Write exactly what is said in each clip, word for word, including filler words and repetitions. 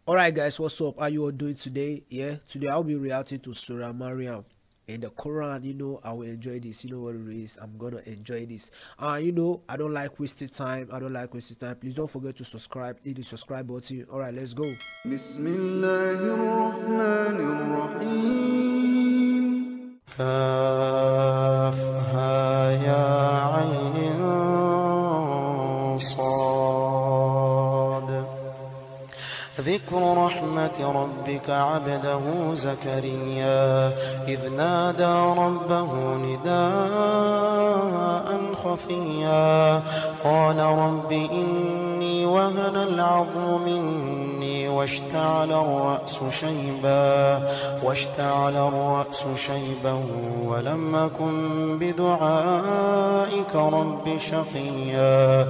Alright guys, what's up? How you all doing today? Yeah, today I'll be reacting to Surah Maryam in the Quran. You know, I will enjoy this. You know what it is. I'm gonna enjoy this. Uh, you know, I don't like wasting time. I don't like wasting time. Please don't forget to subscribe. Hit the subscribe button. Alright, let's go. Bismillahirrahmanirrahim. Kafha ya ayn sad. ذكر رحمة ربك عبده زكريا إذ نادى ربه نداء خفيا قال رب إني وهن العظم مني واشتعل الرأس شيبا واشتعل الرأس شيبا ولم أكن بدعائك رب شقيا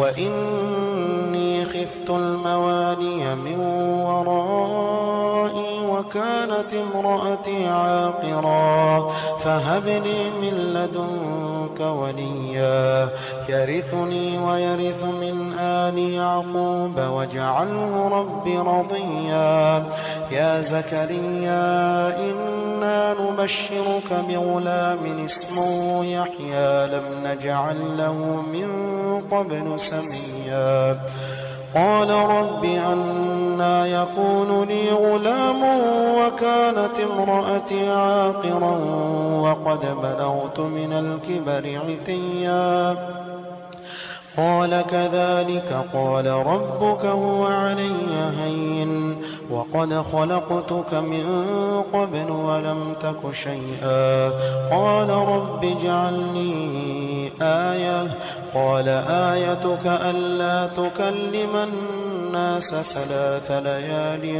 وإني خفت الموالي من ورائي وكانت امرأتي عاقرا فهب لي من لدنك وليا يرثني ويرث من آل يعقوب واجعله رب رضيا يا زكريا إنا نبشرك بغلام اسمه يحيى لم نجعل له من قبل سميا قال رب أنى يكون لي غلام وكانت امرأتي عاقرا وقد بلغت من الكبر عتيا قال كذلك قال ربك هو علي هين وقد خلقتك من قبل ولم تك شيئا قال رب اجعل لي آية قال آيتك ألا تكلم الناس ثلاث ليال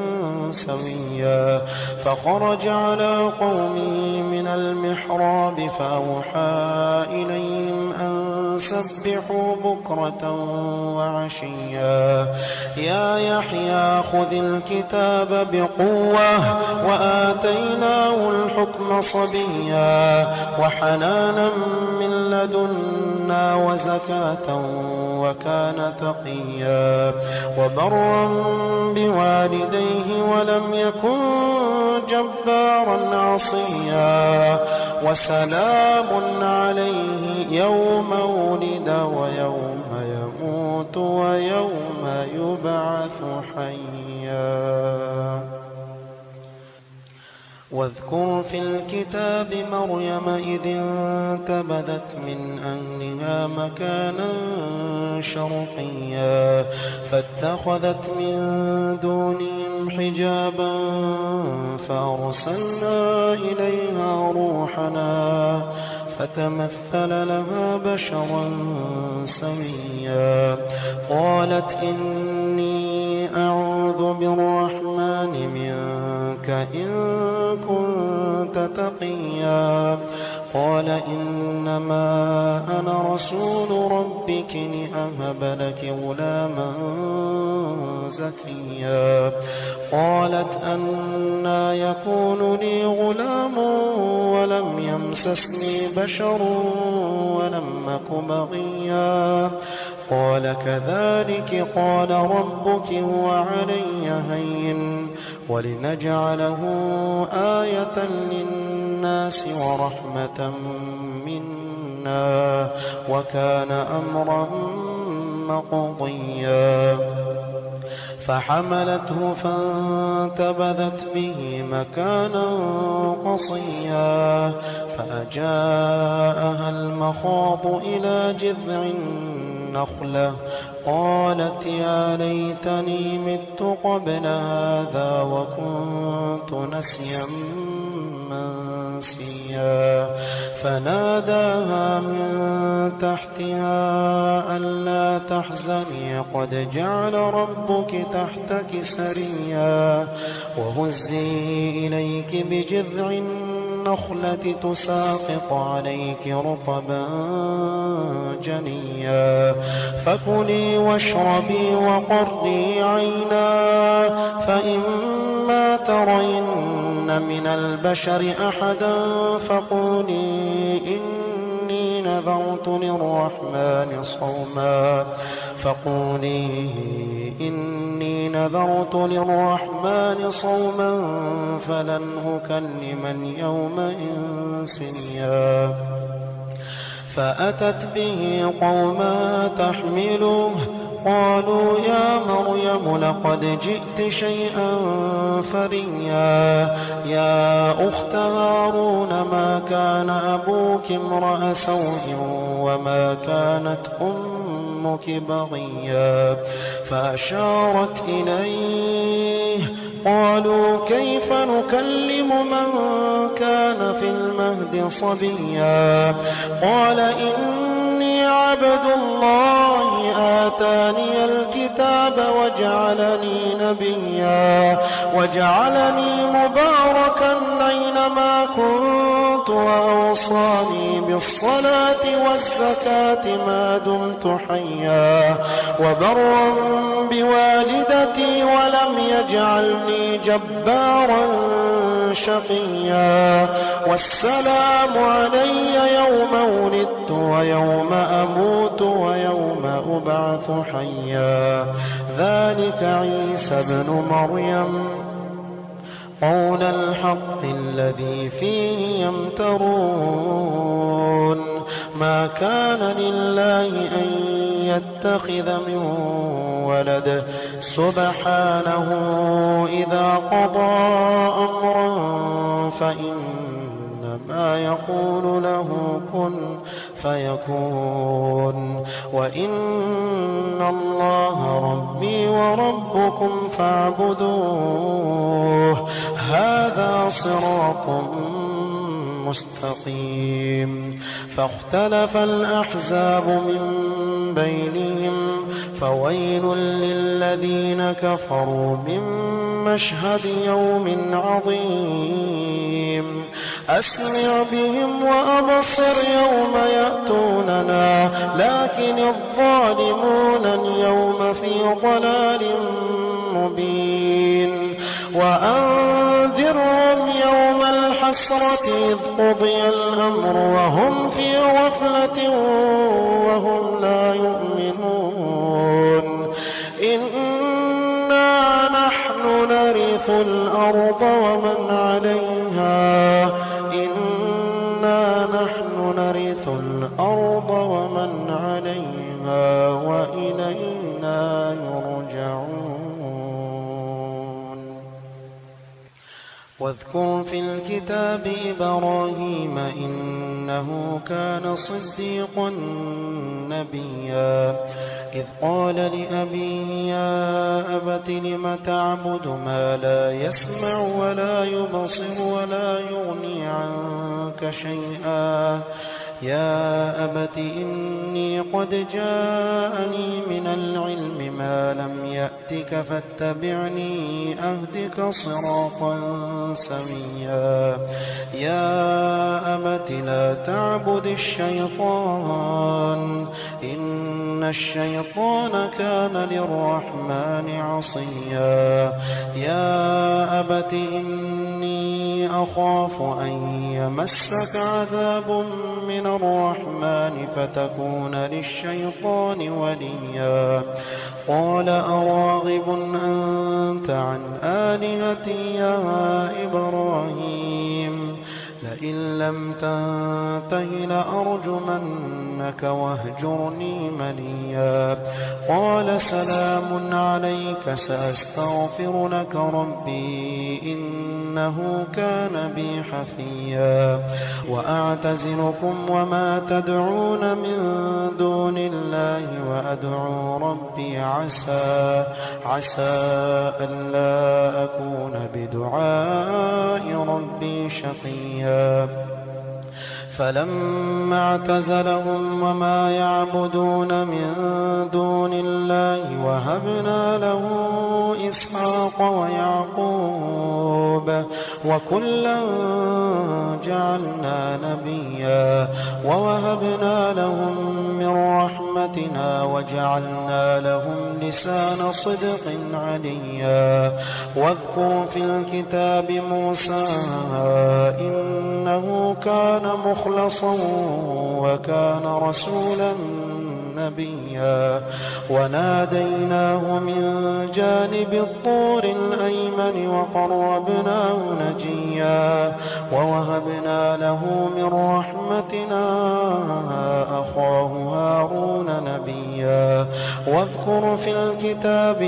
سويا فخرج على قومه من المحراب فأوحى إليهم أن سبحوا بكرة وعشيا يا يحيى خذ الكتاب بقوة وآتيناه الحكم صبيا وحنانا من لدنا وزكاة وكان تقيا وبرا بوالديه ولم يكن جبارا عصيا وسلام عليه يوم ولد ويوم يموت ويوم يبعث حيا واذكر في الكتاب مريم إذ انتبذت من أهلها مكانا شرقيا فاتخذت من دونهم حجابا فأرسلنا إليها روحنا فتمثل لها بشرا سويا قالت إني أعوذ بالرحمن منك إن كنت تقيا قال إنما أنا رسول ربك لأهب لك غلاما زكيا قالت أنى يكون لي غلام ولم يمسسني بشر ولم أك بغيا قال كذلك قال ربك هو علي هين ولنجعله آية للناس ورحمة منا وكان أمرا مقضيا فحملته فانتبذت به مكانا قصيا فأجاءها المخاض إلى جذع النخلة قالت يا ليتني مت قبل هذا وكنت نسيا منسيا فناداها من تحتها ألا تحزني قد جعل ربك تحتك سريا وهزي إليك بجذع النخلة تساقط عليك رطبا جنيا فكلي واشربي وقري عينا فإما ترين من البشر أحدا فقولي إني نذرت للرحمن صوما فقولي إني نذرت للرحمن صوما فلن أكلم اليوم إنسيا فأتت به قوما تحمله قالوا يا مريم لقد جئت شيئا فريا يا أخت هارون ما كان أبوك امرأ سوء وما كانت أمك بغيا فأشارت إليه قالوا كيف نكلم من كان في المهد صبيا قال إني عبد الله آتاني الكتاب وجعلني نبيا وجعلني مباركا أينما كنت وأوصاني بالصلاة والزكاة ما دمت حيا وبرا بوالدتي ولم يجعلني جبارا شقيا والسلام علي يوم ولدت ويوم أموت ويوم أبعث حيا ذلك عيسى ابن مريم قول الحق الذي فيه يمترون ما كان لله أن يتخذ من ولد سبحانه إذا قضى أمرا فإنما يقول له كن فيكون وإن الله ربي وربكم فاعبدوه هذا صراط مستقيم فاختلف الأحزاب من بينهم فويل للذين كفروا من مشهد يوم عظيم أسمع بهم وأبصر يوم يأتوننا لكن الظالمون اليوم في ضلال مبين وأنذرهم يوم الحسرة إذ قضي الأمر وهم في غفلة وهم لا يؤمنون إنا نحن نرث الأرض ومن عليها إنا نحن نرث الأرض ومن عليها وإلينا يرجعون واذكر في الكتاب إبراهيم إنه كان صديقا نبيا إذ قال لأبيه يا أبت لم تعبد ما لا يسمع ولا يبصر ولا يغني عنك شيئا يا أبت إني قد جاءني من العلم ما لم يأتك فاتبعني أهدك صراطا سويا يا أبت لا تعبد الشيطان إن الشيطان كان للرحمن عصيا يا أبت إني أخاف أن يمسك عذاب من الرحمن فتكون للشيطان وليا قال أراغب أنت عن آلهتي يا إبراهيم لئن لم تنته لأرجمنك واهجرني مليا قال سلام عليك سأستغفر لك ربي إنه كان بي حفيا وأعتزلكم وما تدعون من دون الله وأدعو ربي عسى عسى ألا أكون بدعاء ربي شقيا فلما اعتزلهم وما يعبدون من دون الله وهبنا له وإسحاق ويعقوب وكلا جعلنا نبيا ووهبنا لهم من رحمتنا وجعلنا لهم لسان صدق عليا واذكر في الكتاب موسى إنه كان مخلصا وكان رسولا نبيا وناديناه من جانب الطور الأيمن وقربناه نجيا ووهبنا له من رحمتنا أخاه هارون نبيا واذكر في الكتاب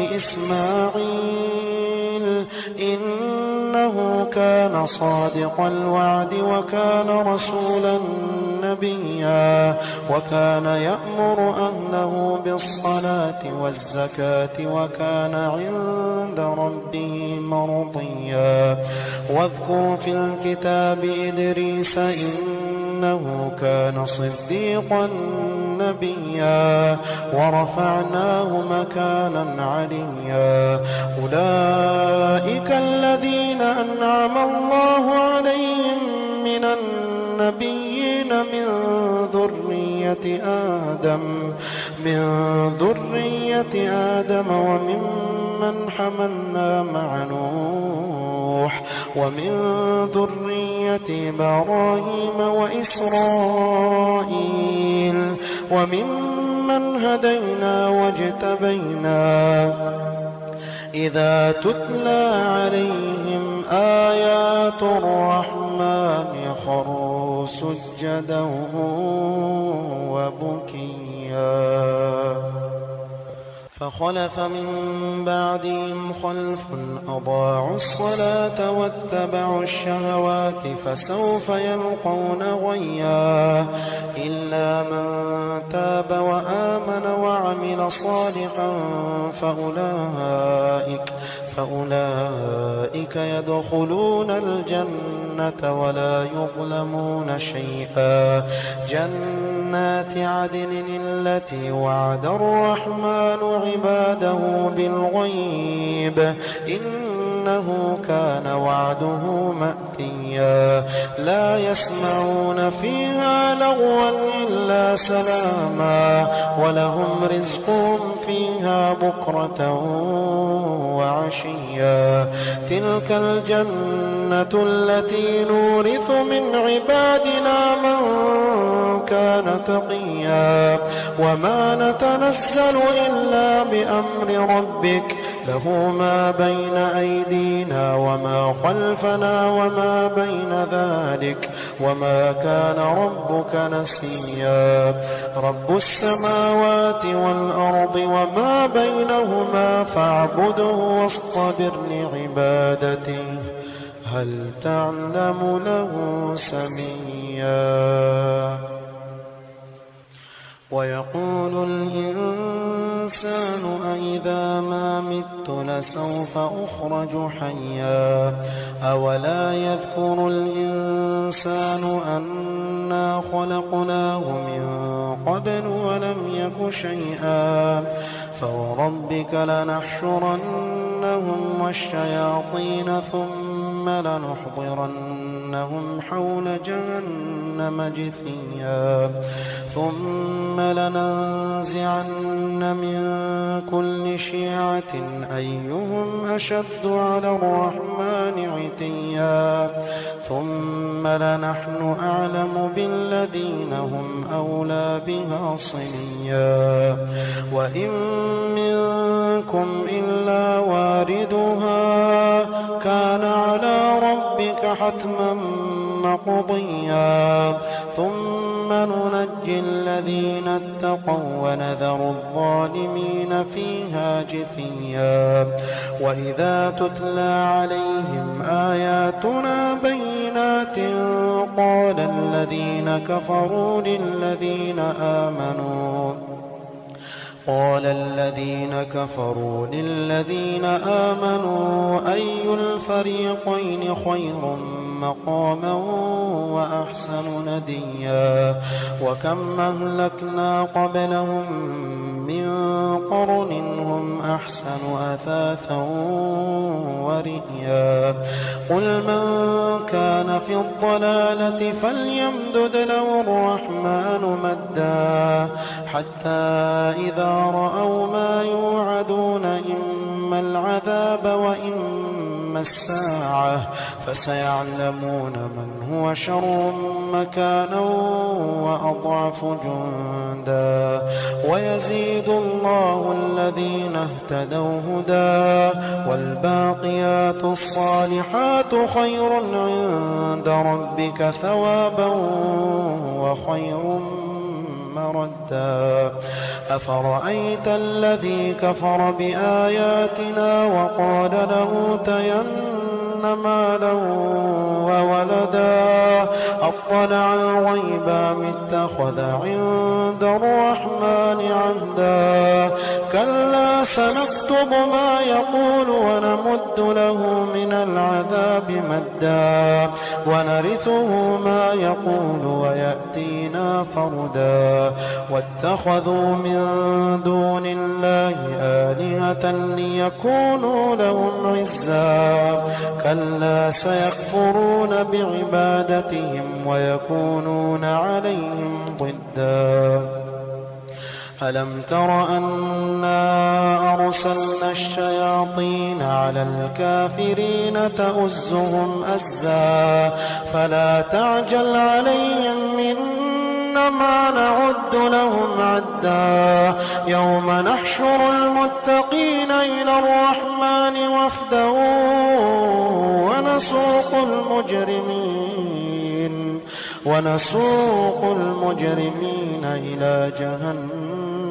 إسماعيل إنه كان صادق الوعد وكان رسولا نبيا وكان يأمر أهله بالصلاة والزكاة وكان عند ربه مرضيا واذكر في الكتاب إدريس إنه كان صديقا نبيا ورفعناه مكانا عليا أولئك الذين أنعم الله عليهم من النبيين من ذرية آدم من ذرية آدم وممن حملنا مع نوح ومن ذرية إبراهيم وإسرائيل وممن هدينا واجتبينا إذا تتلى عليهم آيات الرحمن خروا سجدا وبكيا فخلف من بعدهم خلف أضاعوا الصلاة واتبعوا الشهوات فسوف يلقون غيا إلا من تاب وآمن وعمل صالحا فأولئك فأولئك يدخلون الجنة ولا يظلمون شيئا جنات عدن التي وعد الرحمن عباده بالغيب إنه كان وعده مأتيا لا يسمعون فيها لغوا إلا سلاما ولهم رزقهم فيها بكرة وعشيا تلك الجنة التي نورث من عبادنا من كان تقيا وما نتنزل إلا بأمر ربك له ما بين أيدينا وما خلفنا وما بين ذلك وما كان ربك نسيا رب السماوات والأرض وما بينهما فاعبده واصطبر لعبادته هل تعلم له سميا ويقول الإنسان أإذا ما مت لسوف أخرج حيا أولا يذكر الإنسان أنا خلقناه من قبل ولم يك شيئا فوربك لنحشرنهم والشياطين ثم لنحضرنهم حول جهنم جثيا ثم لننزعن من كل شيعة أيهم أشد على الرحمن عتيا ثم لنحن أعلم بالذين هم أولى بها صليا وإن منكم إلا واردها كان على ربك حتما مقضيا ثم ننجي الذين اتقوا ونذر الظالمين فيها جثيا وإذا تتلى عليهم آياتنا بينات قال الذين كفروا للذين آمنوا قال الذين كفروا للذين آمنوا أي الفريقين خير مقاما وأحسن نديا وكم أهلكنا قبلهم من قرن هم أحسن أثاثا ورئيا قل من كان في الضلالة فليمدد له الرحمن مدا حتى إذا رأوا ما يوعدون إما العذاب وإما الساعة فسيعلمون من هو شر مكانا وأضعف جندا ويزيد الله الذين اهتدوا هدى والباقيات الصالحات خير عند ربك ثوابا وخير مردا أفرأيت الذي كفر بآياتنا وقال لأوتين مالا وولدا أطلع الغيب أم اتخذ عند الرحمن عهدا كلا سنكتب ما يقول ونمد له من العذاب مدا ونرثه ما يقول ويأتينا فردا واتخذوا من دون الله آلهة ليكونوا لهم عزا كلا سيكفرون بعبادتهم ويكونون عليهم ضدا ألم تر أنا أرسلنا الشياطين على الكافرين تؤزهم أزا فلا تعجل عليهم إنما نعد لهم عدا يوم نحشر المتقين إلى الرحمن وفدا ونسوق المجرمين ونسوق المجرمين إلى جهنم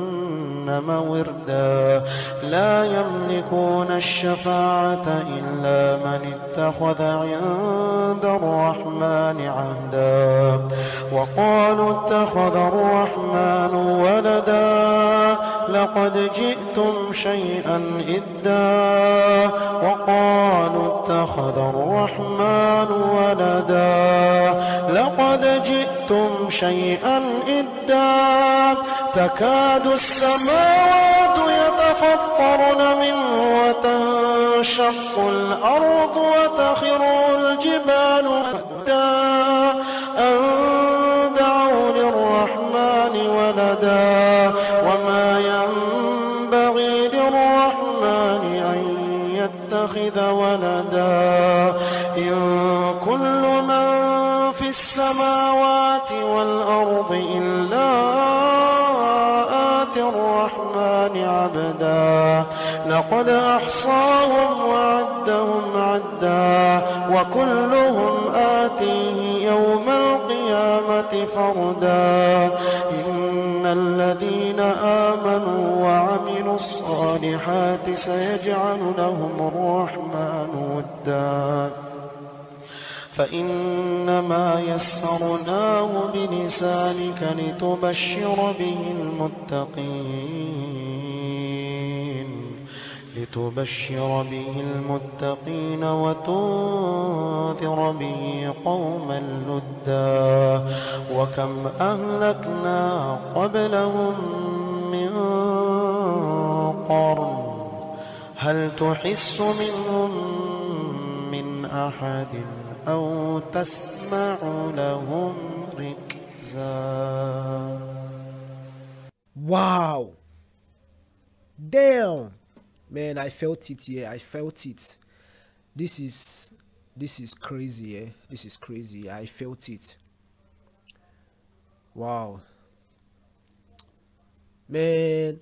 وردا لا يملكون الشفاعة إلا من اتخذ عند الرحمن عهدا وقالوا اتخذ الرحمن ولدا لقد جئتم شيئا إدا وقالوا اتخذ الرحمن ولدا لقد جئتم شيئا إدا تكاد السماوات يتفطرن منه وتنشق الأرض وتخر الجبال هدا أن دعوا للرحمن ولدا وما ينبغي للرحمن أن يتخذ ولدا إن كل من في السماوات والأرض إلا آتي الرحمن عبدا لقد أحصاهم وعدهم عدا وكلهم آتيه يوم القيامة فردا إن الذين آمنوا وعملوا الصالحات سيجعل لهم الرحمن ودا فإنما يسرناه بلسانك لتبشر به المتقين لتبشر به المتقين وتنذر به قوما لدا وكم أهلكنا قبلهم من قرن هل تحس منهم من أحد أو تسمع لهم ركزا. Wow, damn, man, I felt it. Yeah, I felt it. This is this is crazy. Yeah, this is crazy. I felt it. Wow, man,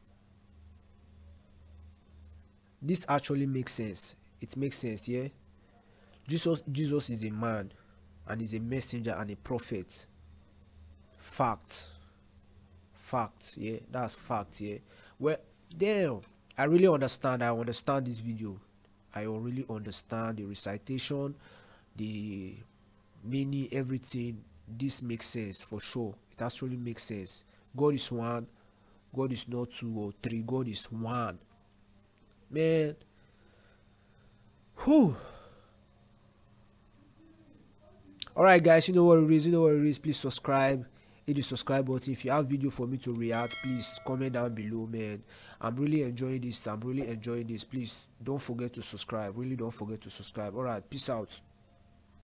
this actually makes sense. It makes sense. Yeah. Jesus, Jesus is a man and is a messenger and a prophet. Fact. Fact. Yeah, that's fact. Yeah. Well, damn, I really understand. I understand this video. I really understand the recitation, the meaning, everything. This makes sense for sure. It actually makes sense. God is one. God is not two or three. God is one. Man. Whew. All right, guys, you know what it is. You know what it is. Please subscribe. Hit the subscribe button. If you have video for me to react, please comment down below, man. I'm really enjoying this. I'm really enjoying this. Please don't forget to subscribe. Really don't forget to subscribe. All right, peace out.